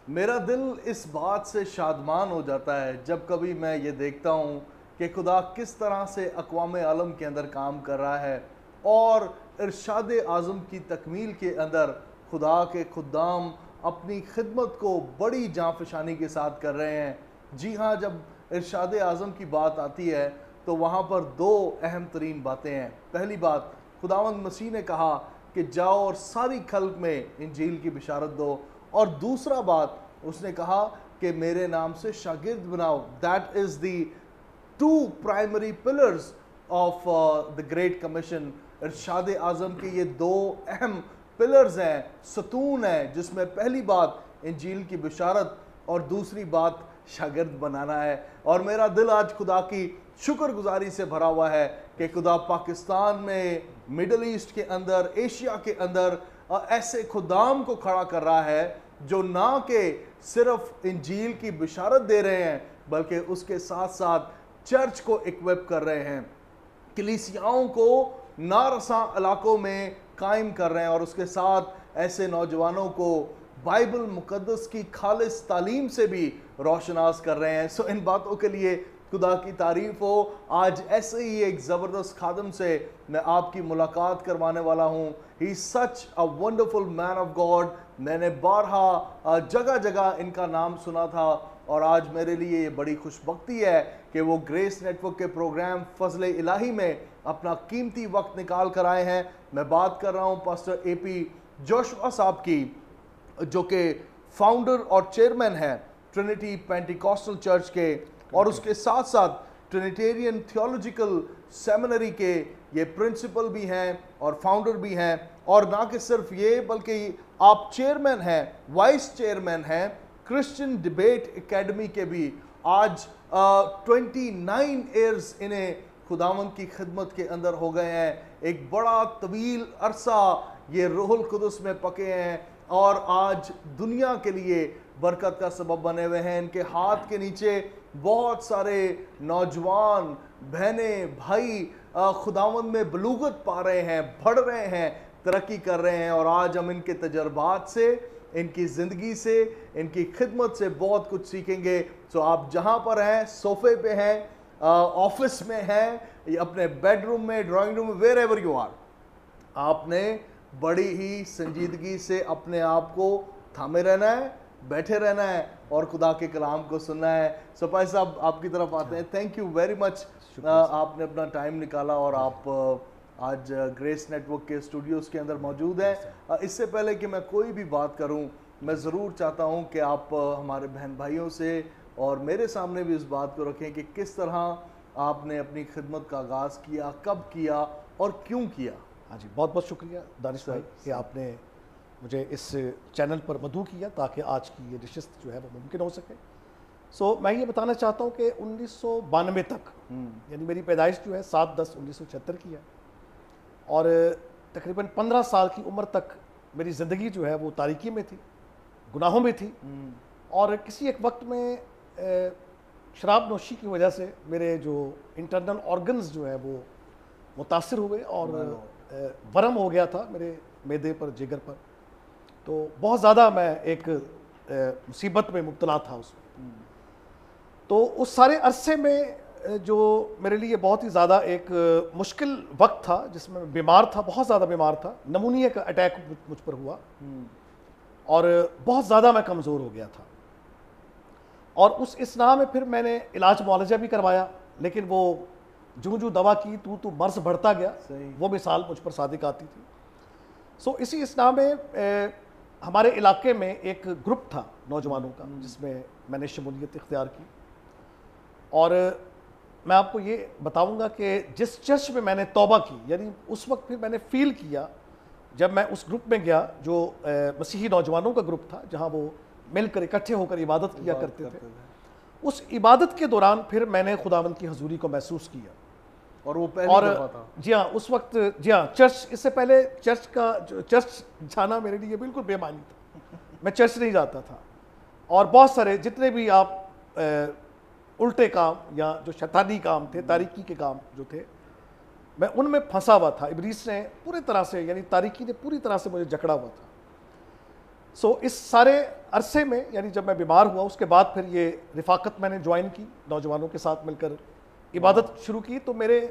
میرا دل اس بات سے شادمان ہو جاتا ہے جب کبھی میں یہ دیکھتا ہوں کہ خدا کس طرح سے اقوام عالم کے اندر کام کر رہا ہے اور ارشاد اعظم کی تکمیل کے اندر خدا کے خدام اپنی خدمت کو بڑی جانفشانی کے ساتھ کر رہے ہیں۔ جی ہاں، جب ارشاد اعظم کی بات آتی ہے تو وہاں پر دو اہم ترین باتیں ہیں۔ پہلی بات، خداوند مسیح نے کہا کہ جاؤ اور ساری خلق میں انجیل کی بشارت دو، اور دوسرا بات اس نے کہا کہ میرے نام سے شاگرد بناؤ۔ That is the two primary pillars of the great commission. Irshad Azam کے یہ دو اہم پلرز ہیں، ستون ہیں، جس میں پہلی بات انجیل کی بشارت اور دوسری بات شاگرد بنانا ہے۔ اور میرا دل آج خدا کی شکر گزاری سے بھرا ہوا ہے کہ خدا پاکستان میں، مڈل ایسٹ کے اندر، ایشیا کے اندر ایسے خدام کو کھڑا کر رہا ہے جو نہ کہ صرف انجیل کی بشارت دے رہے ہیں بلکہ اس کے ساتھ ساتھ چرچ کو اکوپ کر رہے ہیں، کلیسیاؤں کو نارساں علاقوں میں قائم کر رہے ہیں، اور اس کے ساتھ ایسے نوجوانوں کو بائبل مقدس کی خالص تعلیم سے بھی روشناس کر رہے ہیں۔ سو ان باتوں کے لیے خدا کی تعریف ہو۔ آج ایسے ہی ایک زبردست خادم سے میں آپ کی ملاقات کروانے والا ہوں۔ He such a wonderful man of God. میں نے بارہا جگہ جگہ ان کا نام سنا تھا، اور آج میرے لیے یہ بڑی خوش بختی ہے کہ وہ گریس نیٹ ورک کے پروگرام فضل الہی میں اپنا قیمتی وقت نکال کر آئے ہیں۔ میں بات کر رہا ہوں پاسٹر اے پی جوشوا صاحب کی، جو کہ فاؤنڈر اور چیئرمین ہیں ٹرینٹی پینٹیکوسٹل چرچ کے، اور اس کے ساتھ ساتھ ٹرینیٹیرین تھیولوجیکل سیمنری کے یہ پرنسپل بھی ہیں اور فاؤنڈر بھی ہیں، اور نہ کہ صرف یہ بلکہ آپ چیئرمین ہیں، وائس چیئرمین ہیں کرسچن ڈیبیٹ اکیڈمی کے بھی۔ آج 29 ایئرز انہیں خداوند کی خدمت کے اندر ہو گئے ہیں۔ ایک بڑا طویل عرصہ یہ روح القدس میں پکے ہیں اور آج دنیا کے لیے برکت کا سبب بنے ہوئے ہیں۔ ان کے ہاتھ کے نیچے بہت سارے نوجوان بہنیں بھائی خداوند میں بلوغت پا رہے ہیں، بڑھ رہے ہیں، ترقی کر رہے ہیں، اور آج ہم ان کے تجربات سے، ان کی زندگی سے، ان کی خدمت سے بہت کچھ سیکھیں گے۔ سو آپ جہاں پر ہیں، صوفے پہ ہیں، آفس میں ہیں، اپنے بیڈ روم میں، ڈرائنگ روم میں، ویئر ایور یو آر، آپ نے بڑی ہی سنجیدگی سے اپنے آپ کو تھامے رہنا ہے، بیٹھے رہنا ہے اور خدا کے کلام کو سننا ہے۔ سپاہی صاحب آپ کی طرف آتے ہیں۔ تھینک یو ویری مچ، آپ نے اپنا ٹائم نکالا اور آپ آج گریس نیٹ ورک کے اسٹوڈیوز کے اندر موجود ہیں۔ اس سے پہلے کہ میں کوئی بھی بات کروں، میں ضرور چاہتا ہوں کہ آپ ہمارے بہن بھائیوں سے اور میرے سامنے بھی اس بات کو رکھیں کہ کس طرح آپ نے اپنی خدمت کا آغاز کیا، کب کیا اور کیوں کیا۔ ہاں جی، بہت بہت شکریہ دانش بھائی کہ آپ نے مجھے اس چینل پر مدعو کیا تاکہ آج کی یہ نشست جو ہے وہ ممکن ہو سکے۔ سو میں یہ بتانا چاہتا ہوں کہ 1992 تک، یعنی میری پیدائش جو ہے 7/10/1976 کی ہے، اور تقریباً 15 سال کی عمر تک میری زندگی جو ہے وہ تاریکی میں تھی، گناہوں میں تھی، اور کسی ایک وقت میں شراب نوشی کی وجہ سے میرے جو انٹرنل آرگنز جو ہے وہ متاثر ہوئے اور ورم ہو گیا تھا میرے معدے پر، جگر پر، تو بہت زیادہ میں ایک مصیبت میں مبتلا تھا اس میں۔ تو اس سارے عرصے میں جو میرے لیے بہت ہی زیادہ ایک مشکل وقت تھا، جس میں بیمار تھا، بہت زیادہ بیمار تھا، نمونیا کا اٹیک مجھ پر ہوا اور بہت زیادہ میں کمزور ہو گیا تھا، اور اس اثناء میں پھر میں نے علاج معالجہ بھی کروایا، لیکن وہ جو دوا کی تو مرض بڑھتا گیا، وہ مثال مجھ پر صادق آتی تھی۔ سو اسی اثناء میں ہمارے علاقے میں ایک گروپ تھا نوجوانوں کا جس میں میں نے شمولیت اختیار کی، اور میں آپ کو یہ بتاؤں گا کہ جس چرچ میں میں نے توبہ کی، یعنی اس وقت پھر میں نے فیل کیا جب میں اس گروپ میں گیا جو مسیحی نوجوانوں کا گروپ تھا، جہاں وہ مل کر اکٹھے ہو کر عبادت کیا کرتے تھے، اس عبادت کے دوران پھر میں نے خداوند کی حضوری کو محسوس کیا۔ اور وہ پہلی دفعہ تھا؟ جی ہاں، اس وقت، جی ہاں، چرچ، اس سے پہلے چرچ جانا میرے لیے بالکل بے معنی تھا، میں چرچ نہیں جاتا تھا، اور بہت سارے جتنے بھی آپ الٹے کام یا جو شیطانی کام تھے، تاریکی کے کام جو تھے، میں ان میں پھنسا ہوا تھا۔ ابلیس نے پوری طرح سے، یعنی تاریکی نے پوری طرح سے مجھے جکڑا ہوا تھا۔ سو اس سارے عرصے میں یعنی جب میں بیمار ہوا اس کے بعد پھر یہ رفاقت میں نے جوائن کی، نوجوانوں کے ساتھ مل کر عبادت شروع کی، تو میرے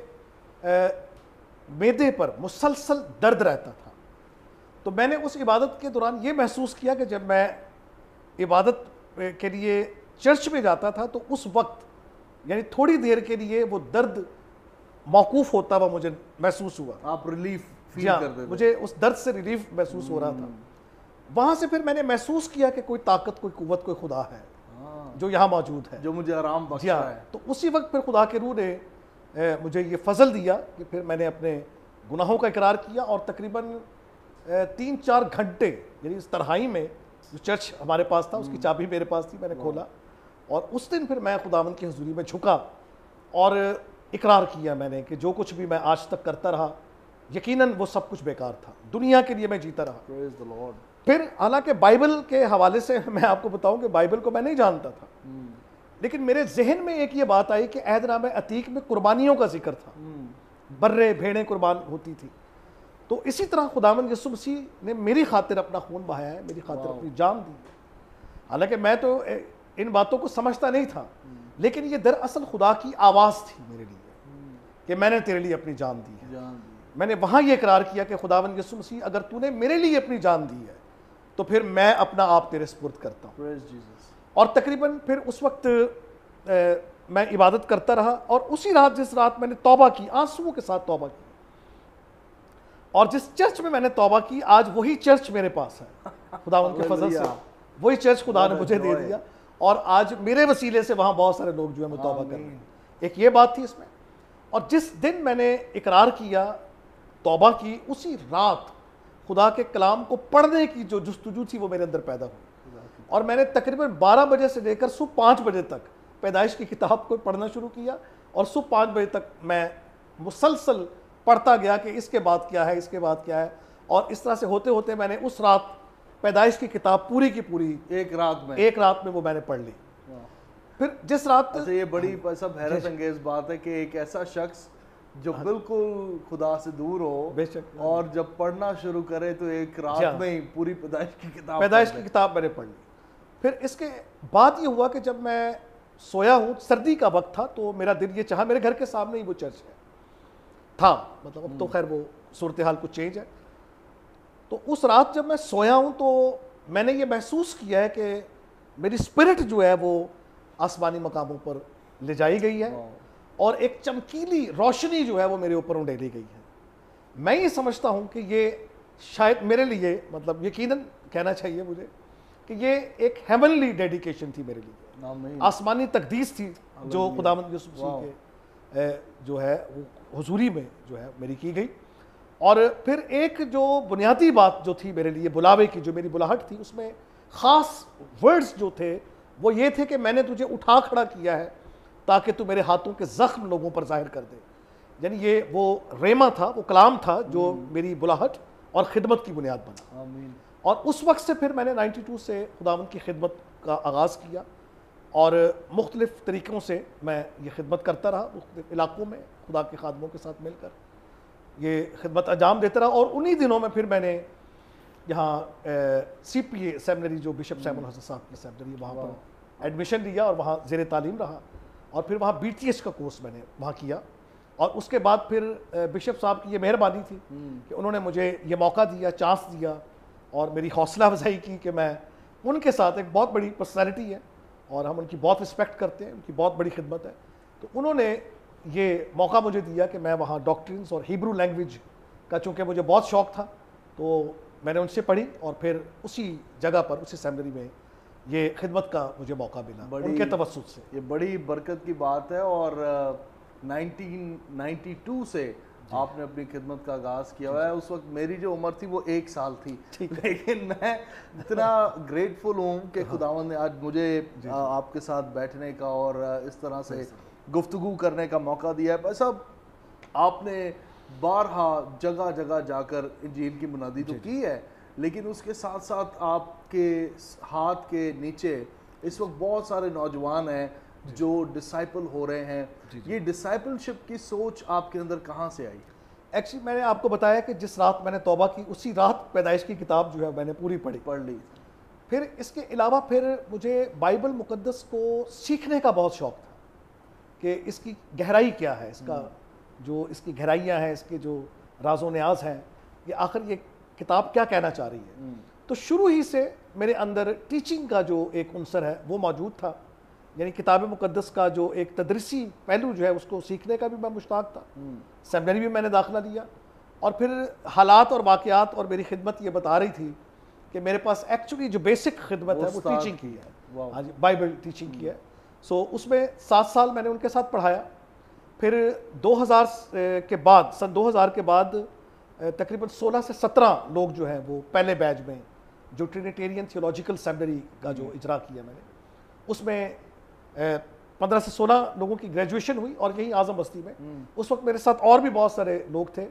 معدے پر مسلسل درد رہتا تھا۔ تو میں نے اس عبادت کے دوران یہ محسوس کیا کہ جب میں عبادت کے لیے چرچ میں جاتا تھا تو اس وقت یعنی تھوڑی دیر کے لیے وہ درد موقوف ہوتا ہوا مجھے محسوس ہوا، آپ ریلیف فیل جی ہاں، کرتے تھے؟ مجھے اس درد سے ریلیف محسوس ہو رہا تھا۔ وہاں سے پھر میں نے محسوس کیا کہ کوئی طاقت، کوئی قوت، کوئی خدا ہے جو یہاں موجود ہے، جو مجھے آرام بخش جی ہاں۔ رہا ہے۔ تو اسی وقت پھر خدا کے روح نے مجھے یہ فضل دیا کہ پھر میں نے اپنے گناہوں کا اقرار کیا، اور تقریباً 3-4 گھنٹے یعنی اس تنہائی میں جو چرچ ہمارے پاس تھا اس کی چابی میرے پاس تھی، میں نے کھولا اور اس دن پھر میں خداوند کی حضوری میں جھکا اور اقرار کیا میں نے کہ جو کچھ بھی میں آج تک کرتا رہا یقیناً وہ سب کچھ بیکار تھا، دنیا کے لیے میں جیتا رہا۔ Praise the Lord۔ پھر حالانکہ بائبل کے حوالے سے میں آپ کو بتاؤں کہ بائبل کو میں نہیں جانتا تھا، لیکن میرے ذہن میں ایک یہ بات آئی کہ عہد نامہ عتیق میں قربانیوں کا ذکر تھا، برے بھیڑیں قربان ہوتی تھی، تو اسی طرح خداوند یسوع مسیح نے میری خاطر اپنا خون بہایا ہے، میری خاطر اپنی جان دی ہے۔ حالانکہ میں تو ان باتوں کو سمجھتا نہیں تھا، لیکن یہ دراصل خدا کی آواز تھی میرے لیے کہ میں نے تیرے لیے اپنی جان دی ہے۔ میں نے وہاں یہ اقرار کیا کہ خداوند یسوع مسیح اگر تو نے میرے لیے اپنی جان دی ہے تو پھر میں اپنا آپ تیرے سپرد کرتا ہوں۔ Praise Jesus۔ اور تقریباً پھر اس وقت میں عبادت کرتا رہا، اور اسی رات جس رات میں نے توبہ کی، آنسوؤں کے ساتھ توبہ کی، اور جس چرچ میں نے توبہ کی آج وہی چرچ میرے پاس ہے خداوند کے فضل سے، وہی چرچ خدا نے مجھے دے دیا، اور آج میرے وسیلے سے وہاں بہت سارے لوگ جو ہیں وہ توبہ کر رہے ہیں۔ ایک یہ بات تھی اس میں، اور جس دن میں نے اقرار کیا، توبہ کی، اسی رات خدا کے کلام کو پڑھنے کی جو جستجو تھی وہ میرے اندر پیدا ہوئی، اور میں نے تقریباً 12 بجے سے لے کر صبح 5 بجے تک پیدائش کی کتاب کو پڑھنا شروع کیا، اور صبح 5 بجے تک میں مسلسل پڑھتا گیا کہ اس کے بعد کیا ہے، اس کے بعد کیا ہے، اور اس طرح سے ہوتے ہوتے میں نے اس رات پیدائش کی کتاب پوری کی پوری ایک رات میں وہ میں نے پڑھ لی۔ پھر جس رات یہ بڑی سب حیرت انگیز بات ہے کہ ایک ایسا شخص جو بالکل خدا سے دور ہو بے شک، اور جب پڑھنا شروع کرے تو ایک رات میں ہی پوری پیدائش کی کتاب میں نے پڑھ لی۔ پھر اس کے بعد یہ ہوا کہ جب میں سویا ہوں، سردی کا وقت تھا، تو میرا دل یہ چاہا، میرے گھر کے سامنے ہی وہ چرچ ہے تھا، مطلب اب تو خیر وہ صورتحال کچھ چینج ہے۔ تو اس رات جب میں سویا ہوں تو میں نے یہ محسوس کیا ہے کہ میری اسپرٹ جو ہے وہ آسمانی مقاموں پر لے جائی گئی ہے، اور ایک چمکیلی روشنی جو ہے وہ میرے اوپر اونڈیلی گئی ہے۔ میں یہ سمجھتا ہوں کہ یہ شاید میرے لیے، مطلب یقیناً کہنا چاہیے مجھے کہ یہ ایک ہیونلی ڈیڈیکیشن تھی میرے لیے، آسمانی تقدیس تھی جو خداوند یسوع مسیح کے جو ہے حضوری میں جو ہے میری کی گئی۔ اور پھر ایک جو بنیادی بات جو تھی میرے لیے بلاوے کی، جو میری بلاہٹ تھی، اس میں خاص ورڈز جو تھے وہ یہ تھے کہ میں نے تجھے اٹھا کھڑا کیا ہے تاکہ تو میرے ہاتھوں کے زخم لوگوں پر ظاہر کر دے۔ یعنی یہ وہ ریما تھا، وہ کلام تھا جو میری بلاہٹ اور خدمت کی بنیاد بنا۔ اور اس وقت سے پھر میں نے 92 سے خداوند کی خدمت کا آغاز کیا، اور مختلف طریقوں سے میں یہ خدمت کرتا رہا، مختلف علاقوں میں خدا کے خادموں کے ساتھ مل کر یہ خدمت انجام دیتا رہا۔ اور انہی دنوں میں پھر میں نے یہاں سی پی اے سیمنری، جو بشپ سیمون حسن صاحب کی سیمنری، وہاں پر ایڈمیشن لیا اور وہاں زیر تعلیم رہا، اور پھر وہاں BTH کا کورس میں نے وہاں کیا۔ اور اس کے بعد پھر بشپ صاحب کی یہ مہربانی تھی کہ انہوں نے مجھے یہ موقع دیا، چانس دیا، اور میری حوصلہ افزائی کی کہ میں ان کے ساتھ، ایک بہت بڑی پرسنالٹی ہے اور ہم ان کی بہت رسپیکٹ کرتے ہیں، ان کی بہت بڑی خدمت ہے، تو انہوں نے یہ موقع مجھے دیا کہ میں وہاں ڈاکٹرنز اور ہیبرو لینگویج کا، چونکہ مجھے بہت شوق تھا، تو میں نے ان سے پڑھی، اور پھر اسی جگہ پر، اسی سیمنری میں یہ خدمت کا مجھے موقع ملا ان کے توسط سے۔ یہ بڑی برکت کی بات ہے، اور 1992 سے آپ نے اپنی خدمت کا آغاز کیا ہوا ہے۔ اس وقت میری جو عمر تھی وہ 1 سال تھی، لیکن میں اتنا گریٹفل ہوں کہ خداوند نے آج مجھے آپ کے ساتھ بیٹھنے کا اور اس طرح سے گفتگو کرنے کا موقع دیا ہے۔ بس اب آپ نے بارہا جگہ جگہ جا کر انجیل کی منادی تو کی ہے، لیکن اس کے ساتھ ساتھ آپ کے ہاتھ کے نیچے اس وقت بہت سارے نوجوان ہیں جو ڈسائپل ہو رہے ہیں۔ یہ ڈسائپلشپ کی سوچ آپ کے اندر کہاں سے آئی؟ ایکچولی میں نے آپ کو بتایا کہ جس رات میں نے توبہ کی، اسی رات پیدائش کی کتاب جو ہے میں نے پوری پڑھ لی، پھر اس کے علاوہ پھر مجھے بائبل مقدس کو سیکھنے کا بہت شوق تھا کہ اس کی گہرائی کیا ہے، اس کا جو اس کی گہرائیاں ہیں، اس کے جو راز و نیاز ہیں، کہ آخر یہ کتاب کیا کہنا چاہ رہی ہے. تو شروع ہی سے میرے اندر ٹیچنگ کا جو ایک عنصر ہے وہ موجود تھا، یعنی کتاب مقدس کا جو ایک تدریسی پہلو جو ہے اس کو سیکھنے کا بھی میں مشتاق تھا. سیمنری بھی میں نے داخلہ لیا، اور پھر حالات اور واقعات اور میری خدمت یہ بتا رہی تھی کہ میرے پاس ایکچولی جو بیسک خدمت ہے وہ ٹیچنگ کی ہے. ہاں جی، بائبل ٹیچنگ کی ہے. سو اس میں 7 سال میں نے ان کے ساتھ پڑھایا. پھر 2000 کے بعد، سن 2000 کے بعد تقریباً 16 سے 17 لوگ جو ہیں وہ پہلے بیچ میں جو ٹرینیٹیرین تھیولوجیکل سیمنری کا جو اجرا کیا میں نے، اس میں 15 سے 16 لوگوں کی گریجویشن ہوئی، اور یہی اعظم بستی میں. اس وقت میرے ساتھ اور بھی بہت سارے لوگ تھے.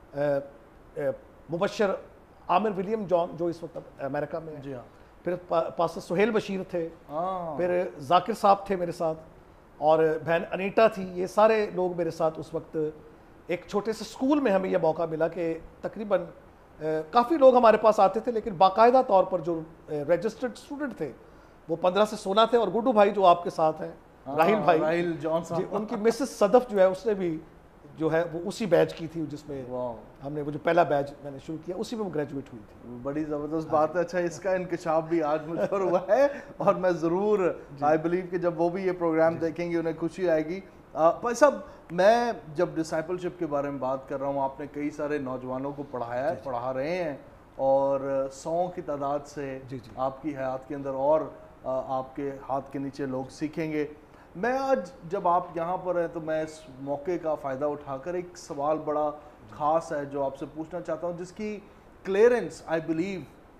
مبشر عامر ولیم جان جو اس وقت امریکہ میں ہے، پھر پاسٹر سہیل بشیر تھے، پھر ذاکر صاحب تھے میرے ساتھ، اور بہن انیٹا تھی. یہ سارے لوگ میرے ساتھ اس وقت ایک چھوٹے سے اسکول میں ہمیں یہ موقع ملا کہ تقریباً کافی لوگ ہمارے پاس آتے تھے، لیکن باقاعدہ طور پر جو رجسٹرڈ اسٹوڈنٹ تھے وہ 15 سے 16 تھے. اور گڈو بھائی جو آپ کے ساتھ ہیں، راہیل بھائی، راہیل جان جی، ان کی مسز صدف جو ہے اس نے بھی جو ہے وہ اسی بیچ کی تھی جس میں ہم نے وہ جو پہلا بیچ میں نے شروع کیا اسی میں وہ گریجویٹ ہوئی تھی. بڑی زبردست بات ہے. اچھا، اس کا انکشاف بھی آج مجھ پر ہوا ہے، اور میں ضرور آئی بلیو کہ جب وہ بھی یہ پروگرام دیکھیں گے انہیں خوشی آئے گی. بھائی صاحب، میں جب ڈسائپلشپ کے بارے میں بات کر رہا ہوں، آپ نے کئی سارے نوجوانوں کو پڑھایا ہے، پڑھا رہے ہیں، اور 100 کی تعداد سے آپ کی حیات کے اندر اور آپ کے ہاتھ کے نیچے لوگ سیکھیں گے. میں آج جب آپ یہاں پر ہیں تو میں اس موقع کا فائدہ اٹھا کر ایک سوال بڑا خاص ہے جو آپ سے پوچھنا چاہتا ہوں، جس کی کلیئرنس آئی بلیو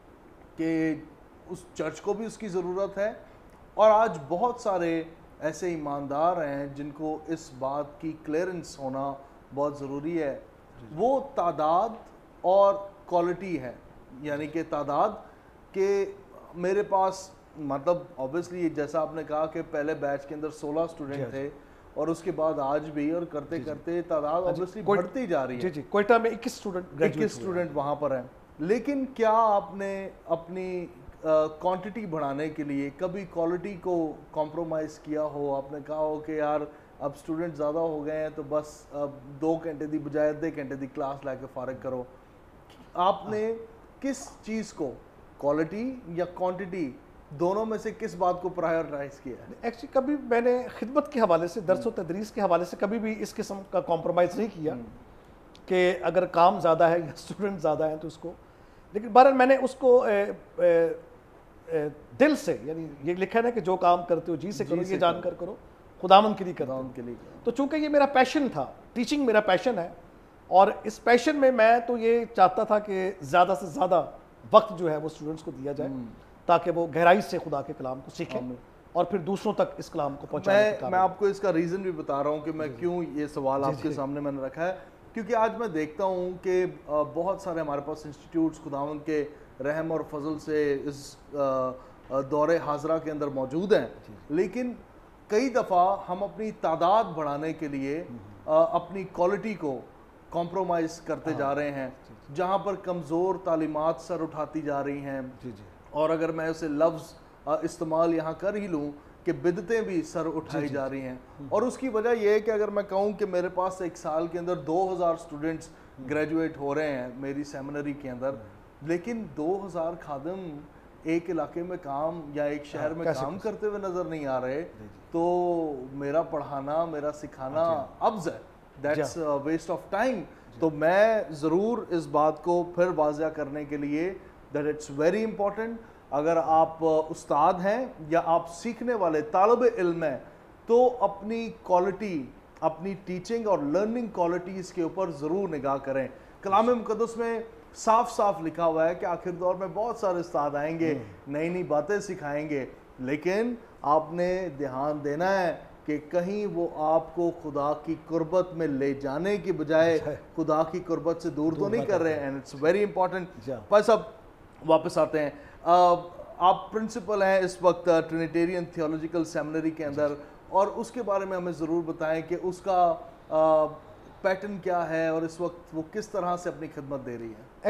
کہ اس چرچ کو بھی اس کی ضرورت ہے، اور آج بہت سارے ایسے ایماندار ہیں جن کو اس بات کی کلیئرنس ہونا بہت ضروری ہے. وہ تعداد اور کوالٹی ہے، یعنی کہ تعداد کہ میرے پاس، مطلب اوبیسلی جیسا آپ نے کہا کہ پہلے بیچ کے اندر 16 اسٹوڈنٹ تھے، اور اس کے بعد آج بھی، اور کرتے کرتے تعداد اوبیسلی بڑھتی جا رہی ہے. جی کوئٹہ میں 21 اسٹوڈنٹ وہاں پر ہیں. لیکن کیا آپ نے اپنی کوانٹٹی بڑھانے کے لیے کبھی کوالٹی کو کمپرومائز کیا ہو؟ آپ نے کہا ہو کہ یار اب اسٹوڈنٹ زیادہ ہو گئے ہیں تو بس 2 گھنٹے دی بجائے آدھے گھنٹے دی کلاس لے کے فارغ کرو. آپ نے کس چیز کو، کوالٹی یا کوانٹٹی، دونوں میں سے کس بات کو پرائیورٹائز کیا ہے؟ ایکچولی کبھی میں نے خدمت کے حوالے سے، درس و تدریس کے حوالے سے کبھی بھی اس قسم کا کمپرومائز نہیں کیا کہ اگر کام زیادہ ہے یا اسٹوڈنٹ زیادہ ہیں تو اس کو، لیکن بہرحال میں نے اس کو دل سے، یعنی یہ لکھا ہے نا کہ جو کام کرتے ہو جی سے کرو، یہ جان کر کرو خداوند کے لیے کرو. تو چونکہ یہ میرا پیشن تھا، ٹیچنگ میرا پیشن ہے، اور اس پیشن میں میں تو یہ چاہتا تھا کہ زیادہ سے زیادہ وقت جو ہے وہ اسٹوڈنٹس کو دیا جائے تاکہ وہ گہرائی سے خدا کے کلام کو سیکھیں اور پھر دوسروں تک اس کلام کو پہنچانے کا. میں آپ کو اس کا ریزن بھی بتا رہا ہوں کہ میں کیوں یہ سوال آپ کے سامنے میں نے رکھا ہے، کیونکہ آج میں دیکھتا ہوں کہ بہت سارے ہمارے پاس انسٹیٹیوٹس خداوند کے رحم اور فضل سے اس دور حاضرہ کے اندر موجود ہیں، لیکن کئی دفعہ ہم اپنی تعداد بڑھانے کے لیے اپنی کوالٹی کو کمپرومائز کرتے جا رہے ہیں، جہاں پر کمزور تعلیمات سر اٹھاتی جا رہی ہیں. اور اگر میں اسے لفظ استعمال یہاں کر ہی لوں کہ بدعتیں بھی سر اٹھائی جا رہی ہیں، اور اس کی وجہ یہ ہے کہ اگر میں کہوں کہ میرے پاس ایک سال کے اندر 2000 اسٹوڈنٹس گریجویٹ ہو رہے ہیں میری سیمنری کے اندر، لیکن 2000 خادم ایک علاقے میں کام یا ایک شہر میں کام کرتے ہوئے نظر نہیں آ رہے، تو میرا پڑھانا، میرا سکھانا ابز ہے، دیٹس ویسٹ آف ٹائم. تو میں ضرور اس بات کو پھر واضح کرنے کے لیے that it's very important، اگر آپ استاد ہیں یا آپ سیکھنے والے طالب علم ہیں تو اپنی کوالٹی، اپنی ٹیچنگ اور لرننگ کوالٹیز کے اوپر ضرور نگاہ کریں. کلام مقدس میں صاف صاف لکھا ہوا ہے کہ آخر دور میں بہت سارے استاد آئیں گے، نئی نئی باتیں سکھائیں گے، لیکن آپ نے دھیان دینا ہے کہ کہیں وہ آپ کو خدا کی قربت میں لے جانے کی بجائے خدا کی قربت سے دور تو نہیں کر رہے ہیں. And it's very important. بھائی صاحب واپس آتے ہیں، آپ پرنسپل ہیں اس وقت ٹرینیٹیرین تھیولوجیکل سیمنری کے اندر، اور اس کے بارے میں ہمیں ضرور بتائیں کہ اس کا پیٹرن کیا ہے اور اس وقت وہ کس طرح سے اپنی خدمت دے رہی ہے. ایکچولی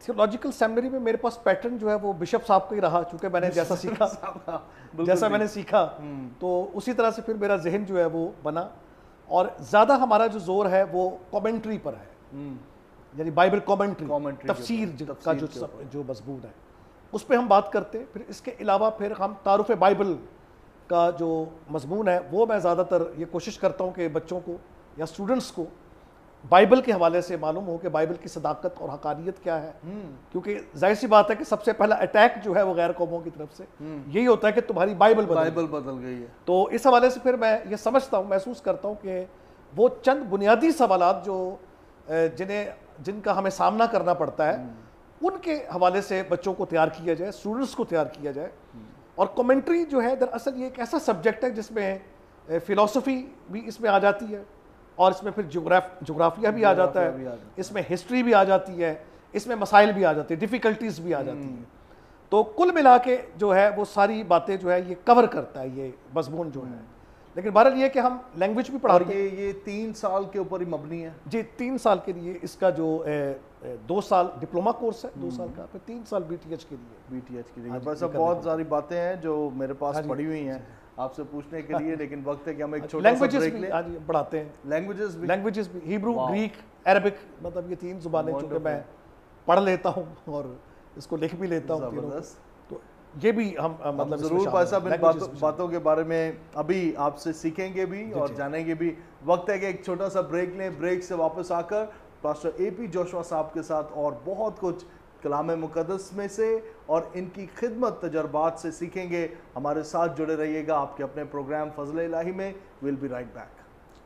تھیولوجیکل سیمنری میں میرے پاس پیٹرن جو ہے وہ بشپ صاحب کا ہی رہا، چونکہ میں نے جیسا میں نے سیکھا تو اسی طرح سے پھر میرا ذہن جو ہے وہ بنا، اور زیادہ ہمارا جو زور ہے وہ کومنٹری پر ہے، یعنی بائبل کومنٹری، تفسیر کا جو مضمون ہے اس پہ ہم بات کرتے ہیں۔ پھر اس کے علاوہ پھر ہم تعارف بائبل کا جو مضمون ہے وہ میں زیادہ تر یہ کوشش کرتا ہوں کہ بچوں کو یا اسٹوڈنٹس کو بائبل کے حوالے سے معلوم ہو کہ بائبل کی صداقت اور حقانیت کیا ہے، کیونکہ ظاہر سی بات ہے کہ سب سے پہلا اٹیک جو ہے وہ غیر قوموں کی طرف سے یہی ہوتا ہے کہ تمہاری بائبل بدل گئی ہے۔ تو اس حوالے سے پھر میں یہ سمجھتا ہوں، محسوس کرتا ہوں کہ وہ چند بنیادی سوالات جو جن کا ہمیں سامنا کرنا پڑتا ہے ان کے حوالے سے بچوں کو تیار کیا جائے، اسٹوڈنٹس کو تیار کیا جائے۔ اور کومنٹری جو ہے دراصل یہ ایک ایسا سبجیکٹ ہے جس میں فلسفی بھی اس میں آ جاتی ہے، اور اس میں پھر جغرافیہ بھی آ جاتا ہے، اس میں ہسٹری بھی آ جاتی ہے، اس میں مسائل بھی آ جاتے ہیں، ڈیفیکلٹیز بھی آ جاتی ہیں۔ تو کل ملا کے جو ہے وہ ساری باتیں جو ہے یہ کور کرتا ہے یہ مضمون جو ہے۔ لیکن بہرحال یہ کہ ہم لینگویج بھی پڑھاتے ہیں۔ یہ 3 سال کے اوپر ہی مبنی ہے؟ جی 3 سال کے لیے اس کا جو 2 سال ڈپلوما کورس ہے 2 سال کا، پھر 3 سال بی ٹی ایچ کے لیے۔ بس اب بہت ساری باتیں ہیں جو میرے پاس پڑھی ہوئی ہیں آپ سے پوچھنے کے لیے، لیکن وقت ہے کہ ہم ایک چھوٹا سا بریک لیں۔ پڑھاتے ہیں لینگویجز بھی، ہیبرو، گریک، عربک، مطلب یہ 3 زبانیں چونکہ میں پڑھ لیتا ہوں اور اس کو لکھ بھی لیتا ہوں، تو یہ بھی ہم مطلب ضرور بھائی صاحب ان باتوں کے بارے میں ابھی آپ سے سیکھیں گے بھی اور جانیں گے بھی۔ وقت ہے کہ ایک چھوٹا سا بریک لیں، بریک سے واپس آ کر پاسٹر اے پی جوشوا صاحب کے ساتھ اور بہت کچھ کلام مقدس میں سے اور ان کی خدمت تجربات سے سیکھیں گے۔ ہمارے ساتھ جڑے رہیے گا آپ کے اپنے پروگرام فضل الہی میں۔ We'll be right back.